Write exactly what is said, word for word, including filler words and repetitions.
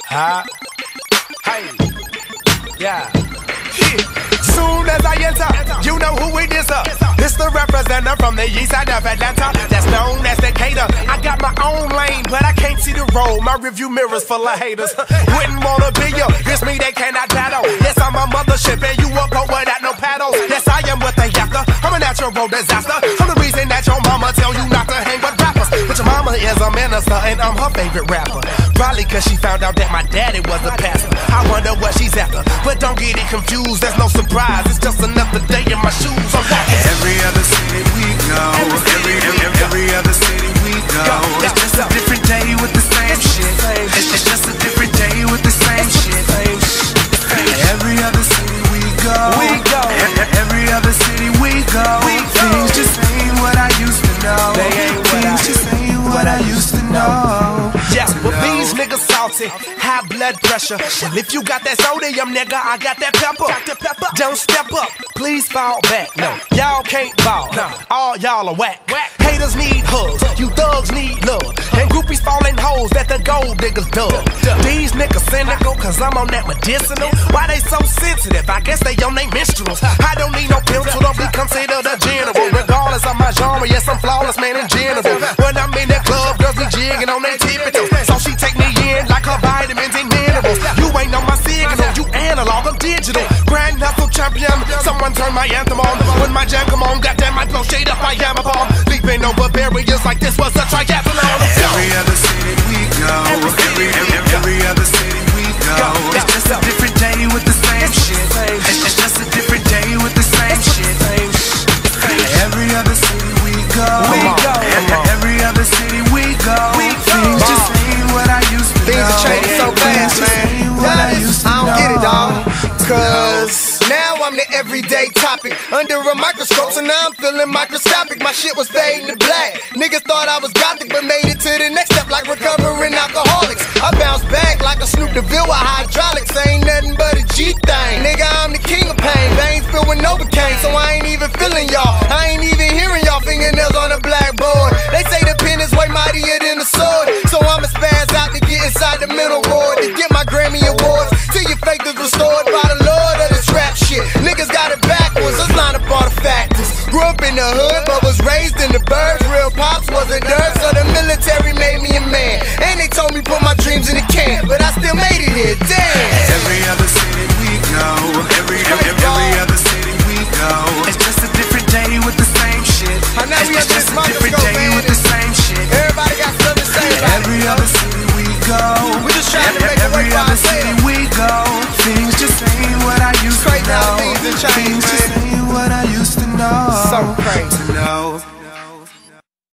Huh? Hey. Yeah. Soon as I enter, you know who it is. Uh. This the representative from the east side of Atlanta, that's known as Decatur. I got my own lane, but I can't see the road. My review mirror's full of haters. Wouldn't wanna be you, it's me they cannot battle. Yes, I'm a mothership and you won't go without no paddle. Yes, I am what they after, I'm a natural disaster. I'm the reason that your mama tell you not to hang with rappers. But your mama is a minister and I'm her favorite rapper. Probably cause she found out that my daddy was a pastor. I wonder what she's after, but don't get it confused, there's no surprise. It's just another day in my shoes. I'm walking. Every other city we go, every, every, every other city we go. It's just a different day with the same shit. It's, it's just a different day with the same shit. Every other city we go, we go. Every other city we go. Things just ain't what I used to know. Things just ain't what I used to know. Yes, but these niggas salty, high blood pressure. Well, if you got that sodium, nigga, I got that pepper. Don't step up, please fall back. No, y'all can't ball. All y'all are whack. Haters need hugs, you thugs need love. And groupies falling hoes that the gold diggers dug. These niggas cynical, cause I'm on that medicinal. Why they so sensitive? I guess they on they minstrels. I don't need no pill to be considered a general. Regardless of my genre, yes, I'm flawless, man, in general. When I'm in the club, girls be jigging on that tippy toe. So she take me in like her vitamins and minerals. You ain't on my signal, you analog, I'm digital. Grand hustle champion, someone turn my anthem on. When my jam come on, goddamn, I blow shade up, I am a bomb. Leaping over barriers like this was a triathlon. Every other city we go, every, every, every other city we go. It's just a different day with the same shit. It's, it's just a different day with the same shit. Every other city we go, we go. Every other city we go. Things just ain't what I used to know. Things are changing so fast, man. I, I don't get it, dog. Cause now I'm the everyday topic under a microscope, so now I'm feeling microscopic. My shit was fading to black. Niggas thought I was gothic, but made it to the next step like recovering alcoholics. I bounced back like a Snoop DeVille with hydraulics. Ain't nothing but a G thing. Nigga, I'm the king of pain. Veins filled with Novocaine, so I ain't even feeling y'all. I ain't even hearing y'all fingernails on a blackboard. They say the pen is way mightier than the sword, so I'ma spaz out to get inside the middle ward to get my Grammy awards. Till your faith is restored by the Lord of this rap shit. Niggas got it backwards, let's line up all the factors. Grew up in the hood, but was raised in the burbs. Real pops wasn't dirt, so the military made me a man. And they told me put my dreams in the can, but I still made it here, damn. Every other city we go, every, every, every other city we go. It's just a different day with the same shit. I know we it's have just this a different day man. with the same shit. Everybody got something to say about Every it, other city we go, we just trying to make a every way for other ourselves. city we go. Things just ain't what I used Straight to know. down things and change, Things just man. ain't what I used to know. So crazy. To know.